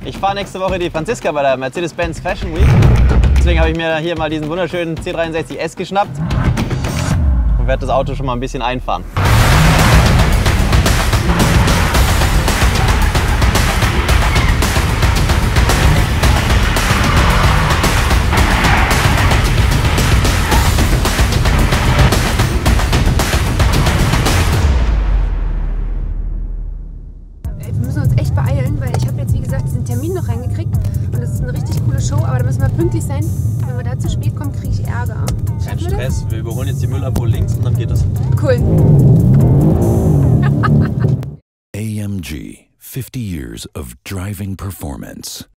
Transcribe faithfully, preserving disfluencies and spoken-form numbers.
Ich fahre nächste Woche die Franziska bei der Mercedes-Benz Fashion Week. Deswegen habe ich mir hier mal diesen wunderschönen C dreiundsechzig S geschnappt und werde das Auto schon mal ein bisschen einfahren. Wir müssen uns echt beeilen, weil ich habe jetzt wie gesagt diesen Termin noch reingekriegt und das ist eine richtig coole Show, aber da müssen wir pünktlich sein. Wenn wir da zu spät kommen, kriege ich Ärger. Kein Stress, wir überholen jetzt die Müllabfuhr links und dann geht das. Cool. A M G, fifty years of driving performance.